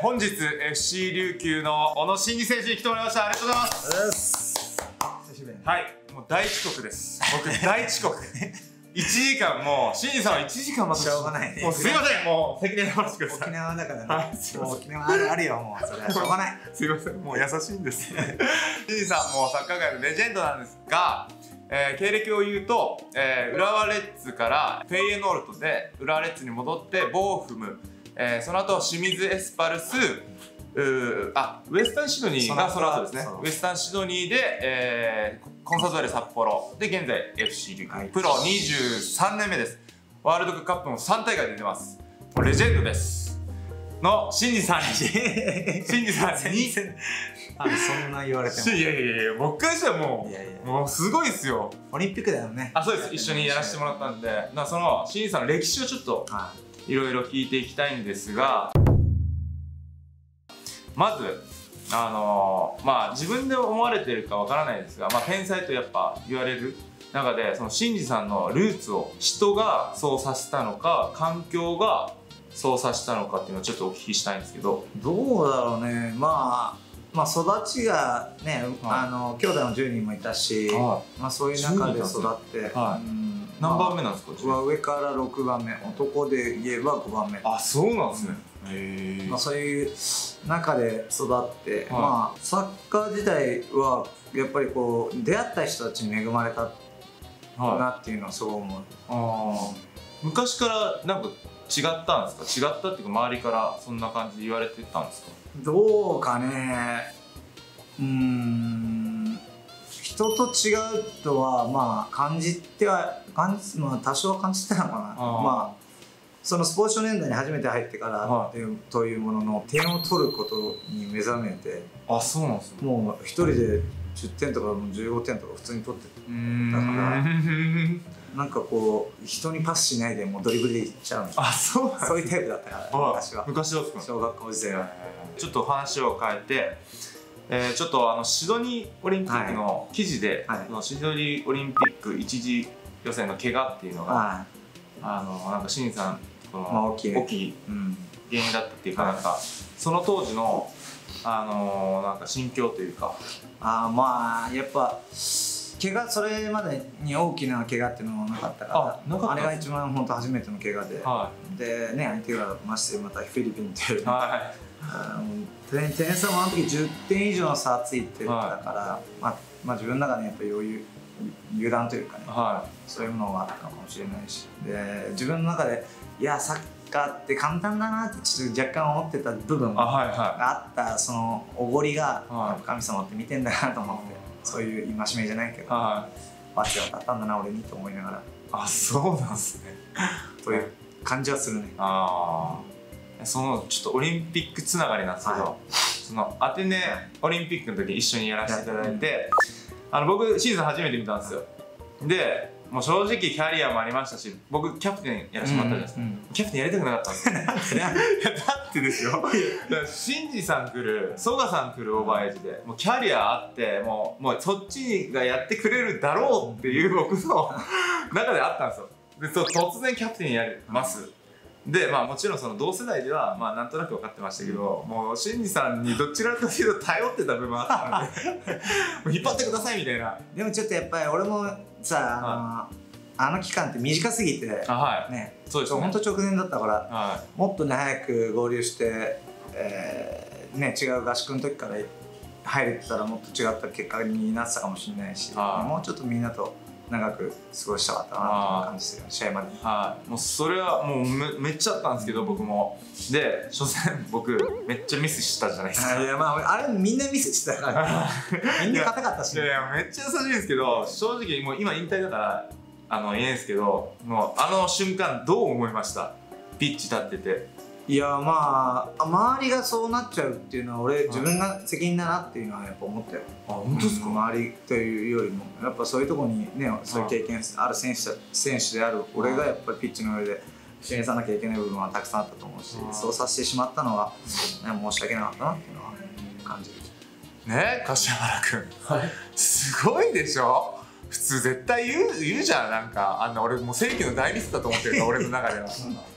本日 FC 琉球の小野伸二選手に来てもらいました。ありがとうございます。はい、もう大遅刻です。僕大遅刻。1時間もう、伸二さんは1時間待ってしょうがないね。 もうすいません、もう責任取らせてください。 沖縄だからね。 はい、すいません。 沖縄あるよ、もうそれはしょうがない。 すいません、もう優しいんです。伸二さんもサッカー界のレジェンドなんですが、経歴を言うと、浦和レッズからフェイエノールトで浦和レッズに戻ってボーフム、その後清水エスパルス、ウエスタンシドニーがその後ですね。ウエスタンシドニーで、コンサドーレ札幌で現在 FC 琉球、プロ23年目です。ワールドカップも3大会出てます。もうレジェンドですの伸二さんにそんな言われても。 いやいやいや、僕からしたらもうすごいですよ。 オリンピックだよね。 そうです。一緒にやらせてもらったんで、その伸二さんの歴史をちょっといろいろ聞いていきたいんですが、まず自分で思われてるかわからないですが、天才とやっぱ言われる中で、その伸二さんのルーツを人がそうさせたのか、環境がそうさせたのかっていうのをちょっとお聞きしたいんですけど。 どうだろうね。育ちがね、兄弟の10人もいたし、そういう中で育って、 何番目なんですか？ 上から6番目、男で言えば5番目。 そうなんですね。 そういう中で育って、サッカー自体はやっぱりこう出会った人たちに恵まれたなっていうのはすごい思う。 昔からなんか違ったんですか？違ったっていうか、周りからそんな感じで言われてたんですか？ どうかね。人と違うとは感じては多少は感じてたのかな。そのスポーツ少年団に初めて入ってからというものの、点を取ることに目覚めて。 そうなんですね。 もう一人で10点とか15点とか普通に取ってたから、なんかこう人にパスしないでもうドリブルでいっちゃうんです。そういうタイプだったから昔は。 昔は小学校時代は。 ちょっと話を変えて、ちょっとシドニーオリンピックの記事で、シドニーオリンピック一次予選の怪我っていうのが、なんか伸二さん大きい原因だったっていうか、なんかその当時のなんか心境というか。 やっぱ怪我、それまでに大きな怪我っていうのはなかったから、あれが一番本当初めての怪我で、でね、相手がましてまたフィリピンっていう、点差もあの時10点以上の差ついてたから、自分の中でやっぱり油断というかね、そういうものがあったのかもしれないし、で自分の中でいやサッカーって簡単だなってちょっと若干思ってた部分があった。そのおごりが神様って見てんだなと思って、そういう戒めじゃないけど罰が当たったんだな俺にと思いながら。 そうなんですね。 という感じはするね。 そのちょっとオリンピックつながりなんですけど、そのアテネオリンピックの時に一緒にやらせていただいて、僕シーズン初めて見たんですよ。でもう正直キャリアもありましたし、僕キャプテンやらせてもらったじゃないですか。キャプテンやりたくなかったんですよ。だってですよ、伸二さん来る、曽我さん来るオーバーエイジで、もうキャリアあって、もうそっちがやってくれるだろうっていう僕の中であったんですよ。で突然キャプテンやります。でもちろんその同世代ではなんとなく分かってましたけど、もう伸二さんにどちらかというと頼ってた部分あったのでもう引っ張ってくださいみたいな。 でもちょっとやっぱり俺もさ、あの期間って短すぎてね、本当直前だったから、もっとね早く合流して、違う合宿の時から入れてたらもっと違った結果になってたかもしれないし、もうちょっとみんなと長く過ごしたかったなって感じするよ、試合まで。 もうそれはもうめっちゃあったんですけど、僕も。で初戦僕めっちゃミスしたじゃないですか。 あれみんなミスしてたからみんな硬かったし。 いやめっちゃ優しいんですけど、正直もう今引退だから言えんですけど、もう瞬間どう思いました？ピッチ立ってて。 いや周りがそうなっちゃうっていうのは俺自分が責任だなっていうのはやっぱ思ったよ。 本当ですか？ 周りというよりもやっぱそういうところにね、そういう経験ある選手である俺がやっぱりピッチの上で支援さなきゃいけない部分はたくさんあったと思うし、そうさせてしまったのは申し訳なかったなっていうのは感じるね。柏原君すごいでしょ。普通絶対言うじゃん。なんか俺もう世紀の大ミスだと思ってるから俺の中では。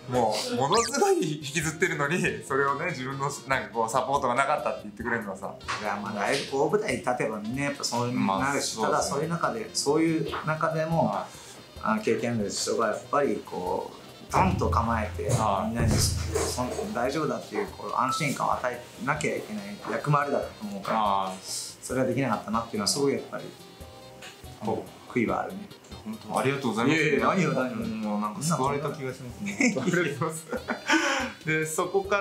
もうものすごい引きずってるのに、それをね自分のなんかこうサポートがなかったって言ってくれるのはさ、 いやまあだいぶ大舞台に立てばみんなやっぱそういうのになるし、ただそういう中でも、経験ある人がやっぱりこうドンと構えて、みんなに大丈夫だっていうこう安心感を与えなきゃいけない役回りだと思うから、それはできなかったなっていうのはすごいやっぱりこう悔いはあるね。 本当ありがとうございます。 何よもうなんか救われた気がしますね。ありがとうございます。でそこから、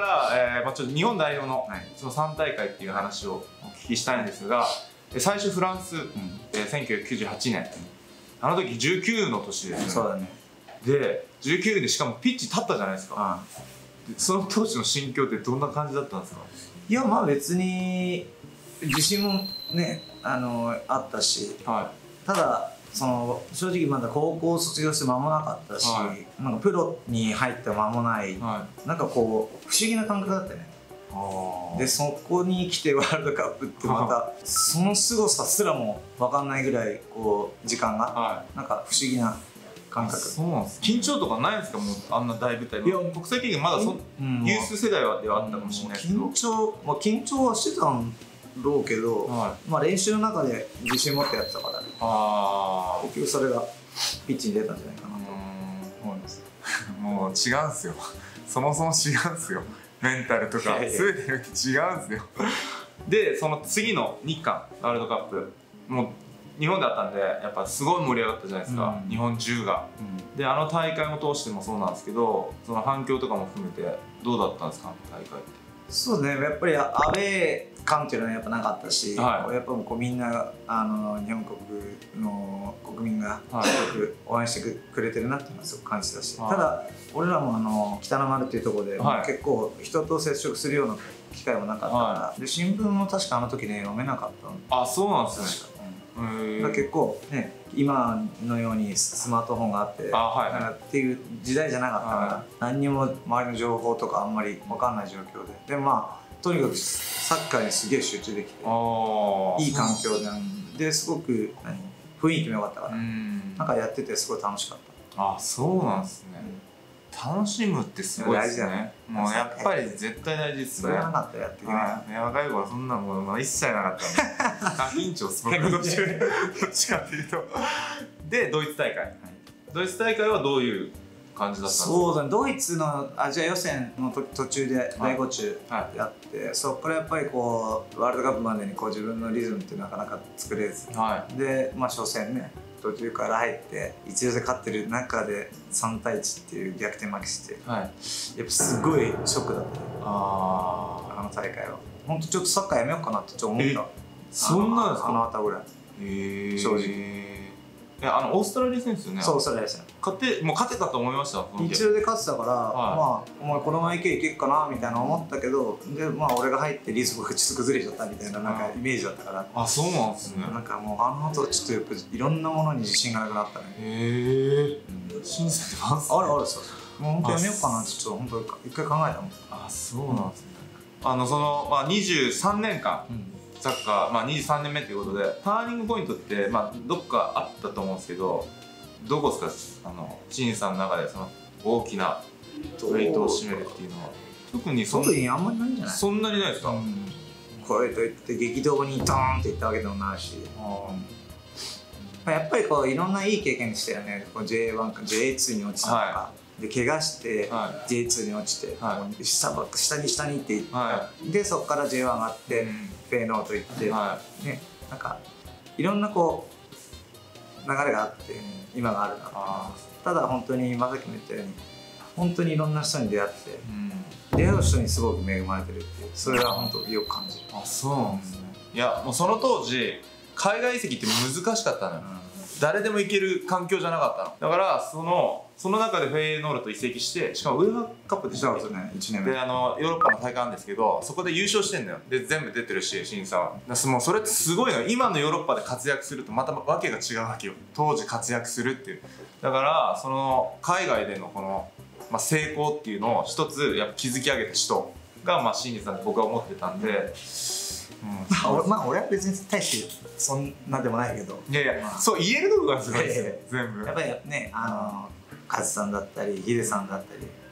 ちょっと日本代表のその3大会っていう話をお聞きしたいんですが、最初フランス、1998年、あの時19の年ですよね。 そうだね。 で19でしかもピッチ立ったじゃないですか。その当時の心境ってどんな感じだったんですか？ いやまあ別に自信もねあったし、ただその正直まだ高校卒業して間もなかったし、なんかプロに入って間もない、なんかこう不思議な感覚だったね。でそこに来てワールドカップってまたその凄さすらも分かんないぐらいこう時間がなんか不思議な感覚。 そうなんです。緊張とかないんですか？もうあんな大舞台。いや国際経験まだユース世代ではあったかもしれないけど、 緊張はしてたんろうけど、まあ練習の中で自信持ってやってたからね。結局それがピッチに出たんじゃないかなと思います。 もう違うんすよ。そもそも違うんすよ。メンタルとか全てにおいて違うんすよ。でその次の日韓ワールドカップもう日本だったんでやっぱすごい盛り上がったじゃないですか、日本中が。であの大会も通してもそうなんですけど、その反響とかも含めてどうだったんですか、大会って。 そうですね、やっぱりアウェー感っていうのはやっぱなかったし、やっぱこうみんな日本国の国民がすごく応援してくれてるなっていうのはすごく感じたし、ただ俺らも北の丸っていうところで結構人と接触するような機会もなかったから、で新聞も確かあの時ね読めなかったの。 あ、そうなんですね。 結構ね今のようにスマートフォンがあってっていう時代じゃなかったから、何にも周りの情報とかあんまり分かんない状況で、まあとにかくサッカーにすげえ集中できていい環境ですごく雰囲気も良かったから、なんかやっててすごい楽しかった。 あ、そうなんですね。楽しむってすごいですね。もうやっぱり絶対大事ですね。 それはなかったらやっていけない。 若い頃そんなもの一切なかったんで。過緊張すごい。どっちかっていうと。でドイツ大会。ドイツ大会はどういう感じだったんですか？ そうだね、ドイツのアジア予選の途中で第5中やって、そこからやっぱりこうワールドカップまでにこう自分のリズムってなかなか作れず、でまあ初戦ね途中から入って1-0で勝ってる中で3対1っていう逆転負けして、やっぱすごいショックだったね、あの大会は。本当ちょっとサッカーやめようかなってちょっと思った。 そんなんですか？ あの後ぐらい正直。 オーストラリア戦ですよね。 そう、オーストラリア戦もう勝てたと思いました。 1-0で勝ってたから、まあお前このままいけっかなみたいな思ったけど、でまあ俺が入ってリズムがちょっと崩れちゃったみたいななんかイメージだったから。あ、 そうなんですね。 なんかもうあの後ちょっとやっぱいろんなものに自信がなくなったね。 へえ。審査ってます？ あるあるさ。もう本当やめようかなってちょっと本当一回考えたもん。 あ、そうなんですね。そのまあ23年間。サッカー、23年目ということでターニングポイントって、どっかあったと思うんですけど、どこですか、シンさんの中でその大きなウェイトを占めるっていうのは。特にあんまりないんじゃない？ そんなにないですか？ これといって激動にドーンっていったわけでもないし、やっぱりこういろんないい経験でしたよね。J1 か J2 に落ちたとか、で怪我して J2 に落ちて、下にっていった、でそこから J1 上がって、フェーノート行って、ね、なんかいろんなこう流れがあって今があるな。ただ本当に今さっきも言ったように本当にいろんな人に出会って、出会う人にすごく恵まれてるっていう、それは本当よく感じる。 あ、そうなんですね。いやもうその当時海外移籍って難しかったのよ。誰でも行ける環境じゃなかったの。だからその中でフェーノールと移籍して、しかもウェーバーカップでしたっけ？1年目でヨーロッパの大会なんですけど、そこで優勝してんのよ。で全部出てるし審査は。もうそれってすごいのよ。今のヨーロッパで活躍するとまたわけが違うわけよ。当時活躍するっていう。だからその海外でのこの、成功っていうのを一つやっぱ築き上げた人がシンさんって僕は思ってたんで。 俺は別に大してそんなでもないけど、 いやいや、そう言えるとこがすごいですよ、全部。 やっぱりね、カズさんだったりヒデさんだったり、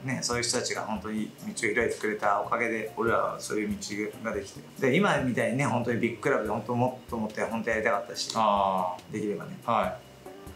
ね、そういう人たちが本当に道を開いてくれたおかげで俺らはそういう道ができて、で今みたいにね本当にビッグクラブで本当もっともって本当やりたかったし、できればね、 はい、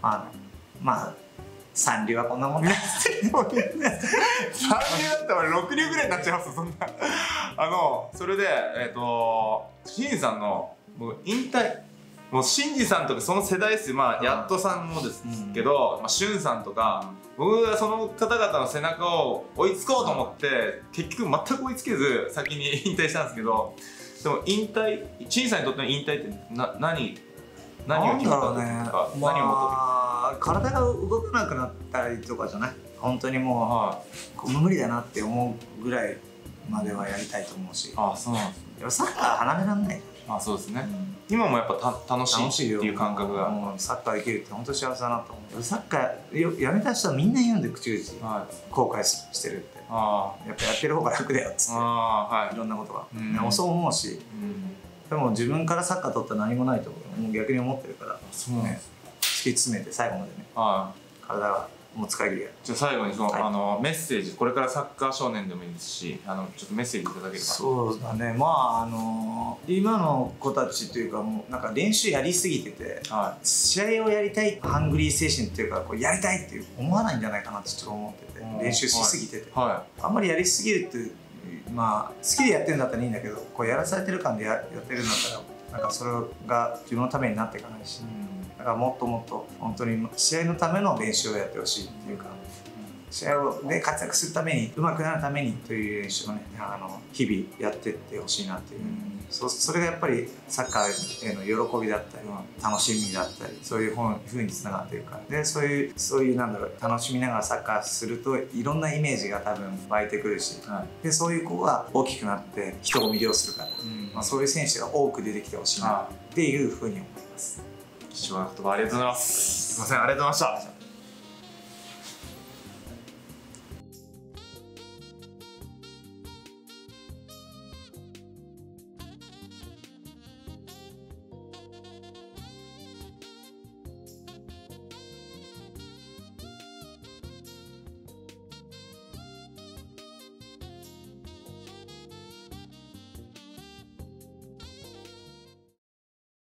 まあ三流はこんなもんだ三流だったら俺6流ぐらいになっちゃいますそんなそれでシンさんのもう引退、もうシンジさんとかその世代ですよ、まあやっとさんもですけど、シュンさんとか、僕はその方々の背中を追いつこうと思って結局全く追いつけず先に引退したんですけど、でも引退、シンさんにとっての引退って何を決めたんですか？何をもとに体が動かなくなったりとかじゃない、本当にもう、無理だなって思うぐらいまではやりたいと思うし。 ああ、そうなんですね。 でもサッカー離れらんない。 あ、そうですね、今もやっぱ楽しいっていう感覚が、 もうサッカーできるって本当幸せだなと思う。サッカーやめた人はみんな言うんで、口々後悔してるって。やっぱやってる方が楽だよっつって、いろんなことがそう思うし、でも自分からサッカー取ったら何もないともう逆に思ってるから、突き詰めて最後までね、体がもう使い切りやる。 じゃあ最後にそのメッセージ、これからサッカー少年でもいいですし、ちょっとメッセージいただければ。 そうだね、今の子たちというか、もうなんか練習やりすぎてて、試合をやりたいハングリー精神っていうか、こうやりたいって思わないんじゃないかなってちょっと思ってて、練習しすぎてて、あんまりやりすぎるって、好きでやってるんだったらいいんだけど、こうやらされてる感でやってるんだったら、なんかそれが自分のためになっていかないし、だからもっともっと本当に試合のための練習をやってほしいっていうか、試合で活躍するために、上手くなるためにという練習をね、日々やっていってほしいなっていう、それがやっぱりサッカーへの喜びだったり、楽しみだったり、そういう風につながっているから。でそういうなんだろう、楽しみながらサッカーするといろんなイメージが多分湧いてくるし、でそういう子が大きくなって人を魅了するから、そういう選手が多く出てきてほしいなっていう風に思います。 貴重な言葉ありがとうございます。すいません、ありがとうございました。